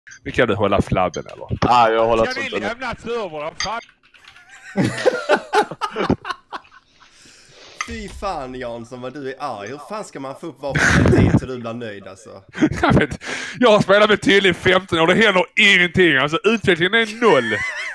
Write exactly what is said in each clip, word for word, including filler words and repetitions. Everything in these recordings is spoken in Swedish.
Nu kan du hålla flabben eller? Ja, ah, jag håller inte. Kan vi lämna servern? Fan! Fy fan Jansson vad du är arg. Hur fan ska man få upp vapen tid så du blir nöjd alltså? Jag vet, jag har spelat med till i femton år. Det händer ingenting. Alltså utvecklingen är noll.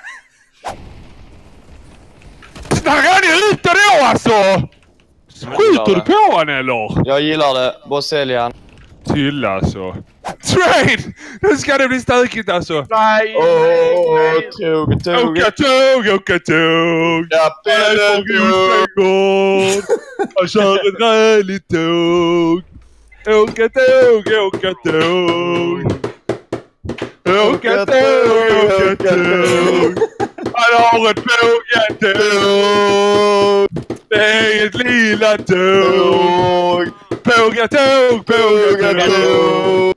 Snarare han är ute då alltså! Skjuter du på han eller? Jag gillar det. Bara sälja han. Till alltså. Train! Nu ska det bli stökigt alltså. Nej, Åh, nej, tåg, tåg. Åka tåg, åka tåg. Ja, Pelle tåg. Jag kör ett rälligt tåg. Åka tåg, åka tåg. Åka tåg, åka tåg. Han har ett pågatåg. Det är ett lila tåg. Pågatåg, pågatåg.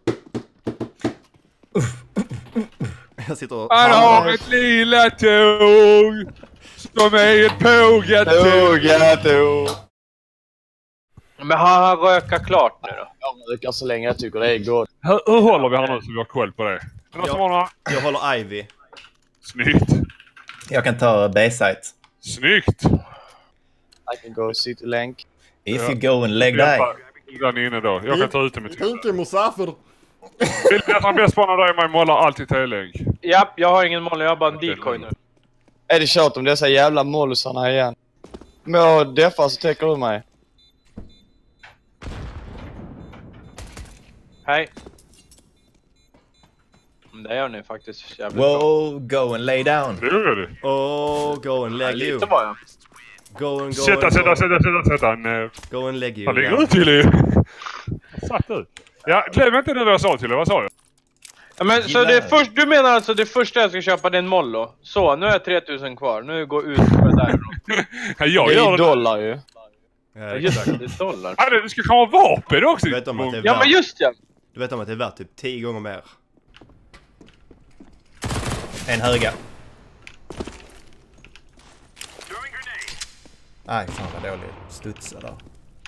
Jag sitter och... Han har ett lila tåg. Som är ett pågatåg. Pågatåg. Men har han rökat klart nu då? Jag rökar så länge jag tycker det är gott. Hur, hur håller vi här nu så vi har koll på det? Jag, jag håller Ivy. Snyggt. Jag kan ta B-site. Snyggt. I can go city länk. If Ja. you go and leg die. Den inne då. Jag kan ta ut det med till. Inte Musafer. Vill ni att han bäst spanar dig med målar alltid T-länk? Japp, jag har ingen mål, jag har bara en decoy nu. Är det tjat om dessa jävla mollusarna igen? Om jag deffar så täcker du mig. Hej. Det gör ni faktiskt jävligt Wow, go and lay down. Det gör du. Oh, go and leg you. Lite var jag. Go and go Sätta, and sätta, go. sätta, sätta, sätta. Nej. Go and leg you. Han ligger ut till dig. Satt ut. Ja, glöm inte det jag sa till dig. Vad sa jag? Ja, men så det är först, du menar alltså det första jag ska köpa det är en mollo. Så, nu har jag tre tusen kvar. Nu går ut med därifrån. Ja, jag Det gör är det. dollar ju. Ja, just det, det är dollar. Ja, det ska komma vapen också. Du vet om att det är Ja, värt, men just ja. du vet om att det är värt typ tio gånger mer. En höga. Aj, fan vad dålig studsa där.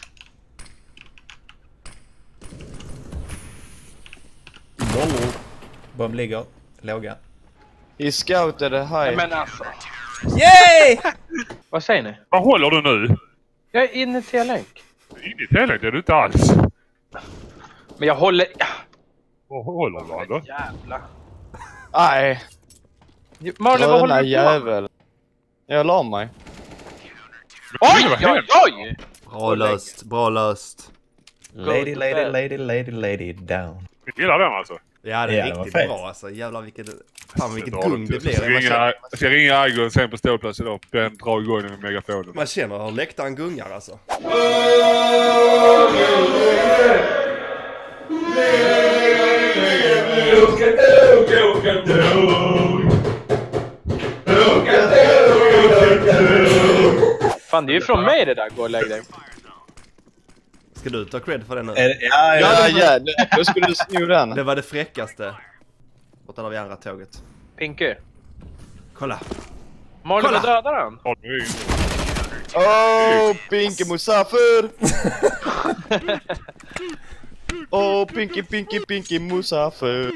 Bomb. Bomb ligger. Låga. He scouted a Ja, high. men alltså. Yay! Vad säger ni? Vad håller du nu? Jag är inne till länk. In i T-länk, det är du inte alls. Men jag håller... Ja. Vad håller du då? Jävlar. Nej. Marley, vad håller Gröna du på? jävel. Jag la mig. Oj, oj, oj! Bra löst, bra löst. Lady, lady, lady, lady, lady down. Vi gillar den alltså. Ja, det är Ja, det var riktigt fett. bra alltså. Jävlar vilket... Fan vilket Jag gung det ska blir. Man ringa, känner, jag ska ringa Aigon sen på ståplats idag. Ben drar igång med megafonen. man känner hur läktaren gungar alltså. Fan, det är ju från mig det där, gå och lägg dig. Ska du ta cred för det nu? Är det- Ja, Ja, ja. ja. Då skulle du sno den. Det var det fräckaste. Borta där vid andra tåget. Pinky. Kolla. Marley, Kolla. vad dödar han? Ja, det är ju- Åh, Pinky Musafer! Åh, Pinky, Pinky, Pinky Musafer!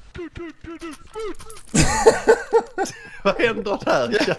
Vad händer där?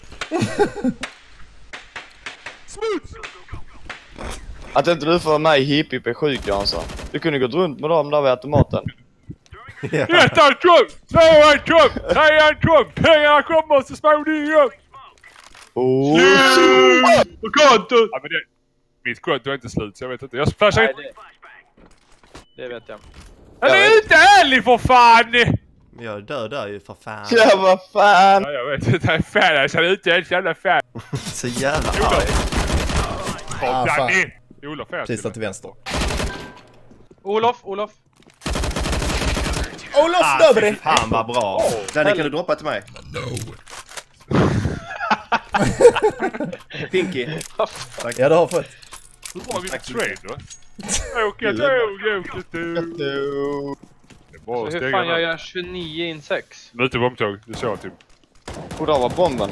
Att inte du får mig hipp är sjuk, Jansson. Du kunde gått runt med dem där vid automaten. Ja. Ettan Trump! Tvåan Trump! Trean Trump! Pengarna kommer så småningom! Åh, Slut! På kontot! Ja, men det... Mitt konto är inte slut så jag vet inte. Jag flashar Nej, inte. det... det vet jag. Han är inte ärlig för fan! Men jag är död där ju för fan. ja, vad fan! Ja, jag vet inte. Jag är fan. Jag ser ut helt jävla fan. Så jävla arg. Ah, fan. Danny! Olof är Precis till vänster. Olof, Olof. Olof Ah, Dobry! fy fan vad bra. Danny, kan du droppa till mig? Pinky. Ja, du har fått. Hur har vi ett trade då? Åka tåg, åka tåg. Det är bra Så att hur stänga fan jag den. gör tjugonio in sex? Nu till bombtåg. Du såg typ. Och där var bomben.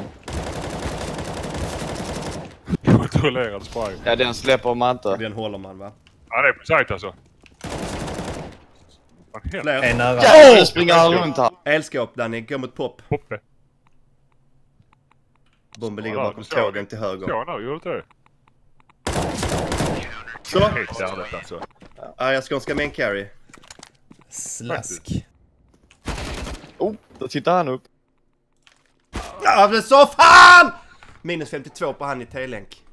Kontrollerad spray. Ja, den släpper man inte. Den håller man va? Ja, det är på sajt alltså. Fan, helt Fler. En nära. Jävlar, nu springer han runt här. Elskåp Danny, gå mot pop. Poppe. Bomben ligger Ja, bakom du såg tågen det. till höger. Så nu, gjorde det. Så. Helt ärligt alltså. Arga skånska main carry. Slask. Oh, då tittar han upp. Ja, men så fan! Minus femtiotvå på han i T-länk.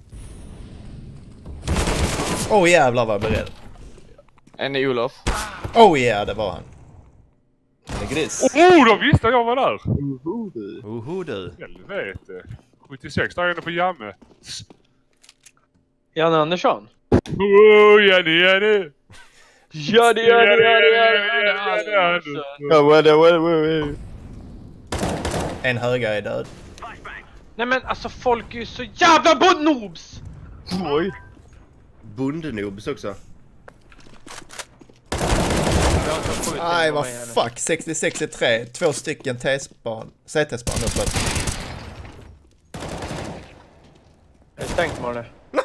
Oh jävlar vad jag är beredd. En är Olof. Oh yeah, det var han. Han är gris. Oh, då visste jag var där! Oho du. Helvete. sjuttiosex, där är inne på Jamme. Janne Andersson. Oh, Jenny, Jenny! Ja, det gör det, gör det, gör det, gör det. Ja, vad är det, vad är det, vad är det? En höga är död. Nej men alltså folk är ju så jävla bondnoobs! Oj. Bondenoobs också. Aj vad fuck. sextio sextiotre. Två stycken T-span. C T-span uppåt. Jag är stängt med det.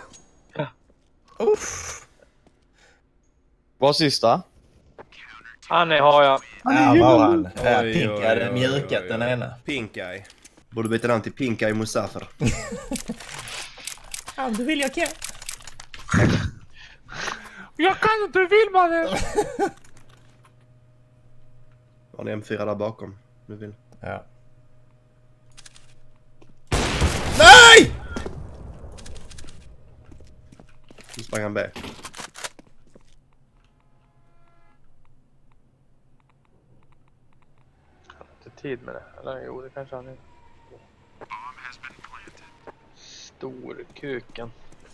Uff. Vad sista? Ah nej, har jag. Ja, var han. Ja, Oj, Pink oj, hade oj, mjukat oj, den oj. ena. Pink Eye. Borde byta namn till Pink Eye Musafer. Ja, du vill jag kan. Jag kan inte, vill man det? Har ni M fyra där bakom? Du vill. Ja. Nej! Nu sprang han B. Inte tid med det. Eller jo, det kanske han är. Storkuken.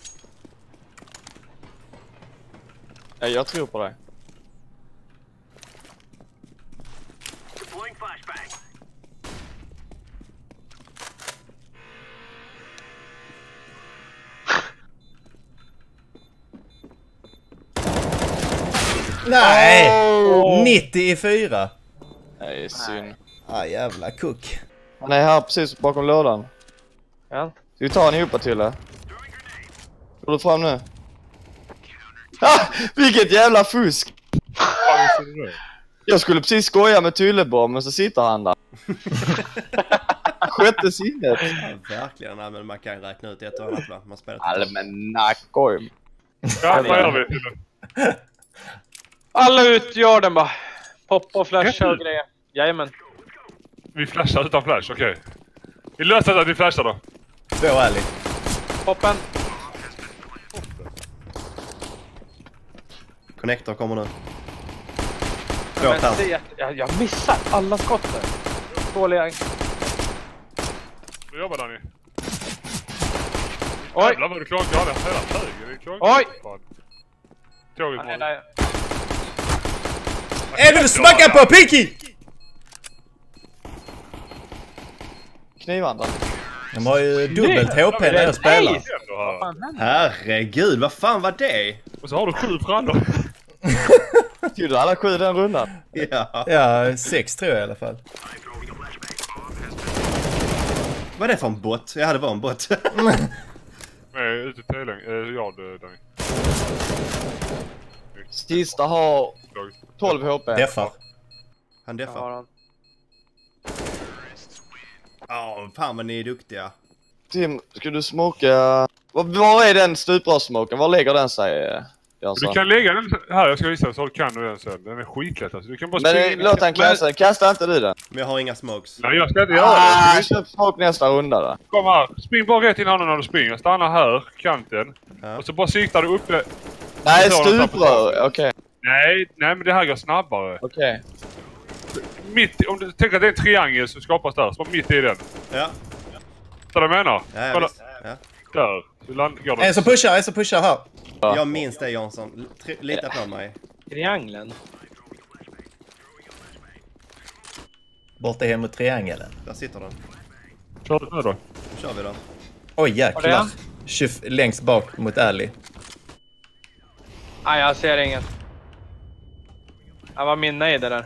Ja, jag tror på dig. Nej! Oh. nittio i fyra. Nej, synd. Ah, jävla kuck. Han är här precis bakom lådan. Ja. Ska vi ta en ihop till det? Går du fram nu? Ah, vilket jävla fusk! Jag skulle precis skoja med Tylebom, men så sitter han där. Sjätte sinnet. Ja, verkligen. Nej, men man kan räkna ut ett och annat va? Man spelar Allmän nackoj. Ja, vad gör vi? Alla ut Jordan bara. Poppa och flasha och grejer. Jajamän. Vi flashar utan flash, okej. Okay. Vi löser det att vi flashar då. Två ärligt. Poppen. Connector kommer nu. Två Men plats. det, jag, jag missar alla skotten. Dåliga. Hur jobbar Danny? Oj. Jävlar vad du klarar att göra det hela höger. Det är klart. Oj. Tåget Nej, var... nej. Är det du smackar på, Pinky? Knivan då. De har ju dubbelt H P när jag spelar. Herregud, vad fan var det? Och så har du sju brandor. Tog du alla sju den rundan? Ja. Ja, sex tror jag i alla fall. Vad är det för en bot? Ja, det var en bot. Nej, ute i T-läng. Eh, ja, det, Danny. Sista har tolv H P. Deffar. Han Ja, deffar. han. Ja, fan vad ni är duktiga. Tim, ska du smoka... Var, var är den stuprörssmoken? Var lägger den sig? Du kan lägga den här, jag ska visa så kan du den sen. Den är skitlätt alltså. Du kan bara Men springa eh, in. låt han kasta den. Kasta inte du den. Men jag har inga smokes. Nej, jag ska inte göra Ah, det. köp smoke nästa runda då. Kom här. Spring bara rätt in honom när du springer. Stanna här, kanten. Ja. Och så bara siktar du upp det. Nej, Så tar de stuprör. Okej. Okay. Nej, nej men det här går snabbare. Okej. Mitt, om du tänker att det är en triangel som skapas där. Så bara mitt i den. Ja, Så du menar? ja, ja Kolla. visst. Ja. Där. Så land, går En den. som pushar, en som pushar här. Jag minns det Jansson. L- Lita på mig. Triangeln. Borta hem mot triangeln. Där sitter den. Kör du nu då? Nu kör vi då. Oj Var det jäklar. han? tjugo längst bak mot Ali. Nej, jag ser ingen. Jag var min nej det där.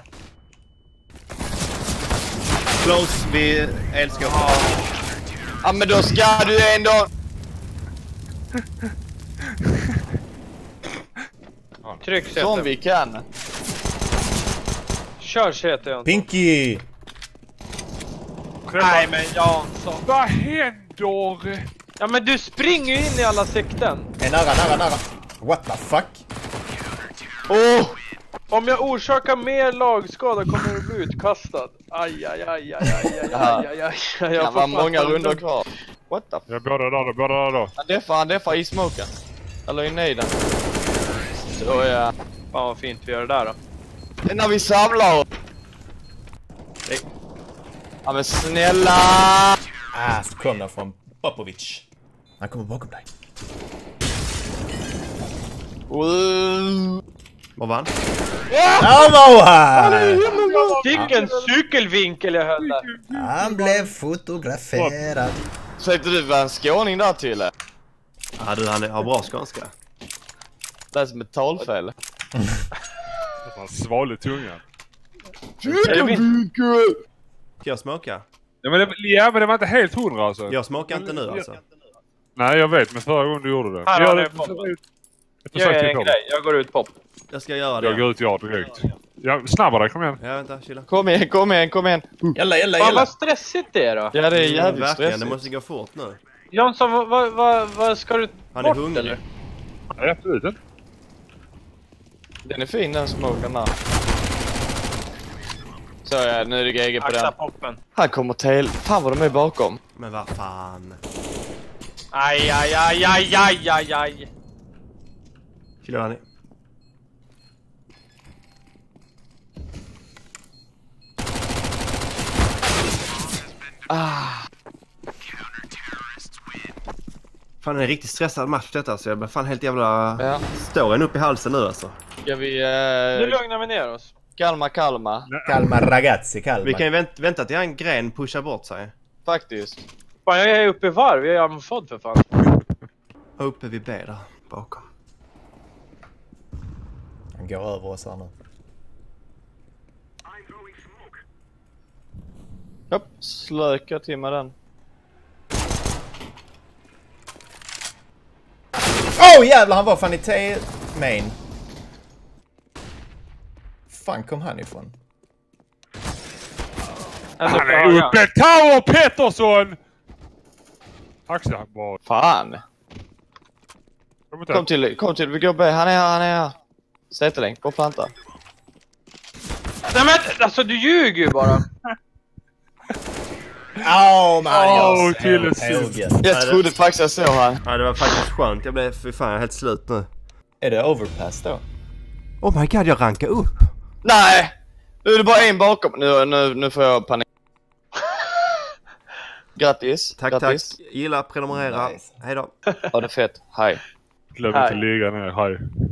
Close vid elskåpet. Ja, men då ska du ändå... Tryck Som sätter. vi kan. Kör C T Jansson. Pinky! Nej men Jansson. Vad händer? Ja men du springer ju in i alla sikten. Är nära, nära, nära. What the fuck? Åh! Om jag orsakar mer lagskada kommer du bli utkastad. Aj, aj, aj, aj, aj, aj, aj, aj, aj. Jag Det får var fan många ta rundor den. kvar. What the f... Jag båda där då, båda där då. Han deffar, han deffar i smoken. Eller i nejden. Så ja. Fan vad fint vi gör det där då. Det är när vi samlar oss. Ja men snälla! Ah, så kom den från Popovic. Han kommer bakom dig. Uh. Vad vann? Han var här! Vilken cykelvinkel jag höll där. Han blev fotograferad. Försökte du vara en skåning där till? Ja du, han har bra skånska. Det är som ett talfel. Han svalde tungan. Ska jag smoka? Ja men, det, ja men det var inte helt hundra alltså. Jag smakar inte nu alltså. Nej jag vet, men förra gången du gjorde det. Här Jag har gör ni det. pop. Jag Jag försökte gör en på. grej, jag går ut pop. Jag ska göra det. Jag går ut ja direkt. Ja, snabbare, kom igen. Ja vänta, chilla. Kom igen, kom igen, kom igen. Jalla, jalla, Fan jalla. vad stressigt det är då. Ja det är jävligt Verkligen, det stressigt. måste gå fort nu. Jansson, vad, vad, vad, vad ska du Han är bort hungrig. eller? Nej, absolut inte. Den är fin den smoken där. Så ja, nu är det G G på Akta den. poppen. Han kommer till. Fan vad de är bakom. Men vad fan. Aj, aj, aj, aj, aj, aj, aj. Chilla Danny. Ah. Fan det är en riktigt stressad match detta så jag blir fan helt jävla... Ja. Står en upp i halsen nu alltså. Ska vi... Nu Eh, lugnar vi ner oss. Kalma, kalma. Kalmar ragazzi, Kalmar. Vi kan ju vänt, vänta till en gren pushar bort sig. Faktiskt. Fan jag är uppe i varv, jag är anfådd för fan. Uppe vid B där bakom. Han går över oss här nu. Hopp, slök jag till med den. Oh jävlar, han var fan i T-main. Fan kom han ifrån? Ändå Han på är höga. uppe! Tower Pettersson! Axel, han bara... Fan. Kom inte. Kom till, kom till, vi går B. Han är här, han är här. Sätterlänk, gå och planta. Nej men alltså du ljuger ju bara. Åh man, Åh, jag till såg ett tåget. Jag trodde faktiskt jag såg han. Ja det var faktiskt skönt. Jag blev för fan jag är helt slut nu. Är det overpass då? Oh my god jag rankar upp. Nej! Nu är det bara en bakom. Nu, nu, nu får jag panik. Grattis. Tack Grattis. tack. Gilla, prenumerera. Nice. Hej då. Ha det fett. Hej. Glöm Hej. inte ligga ner, hej.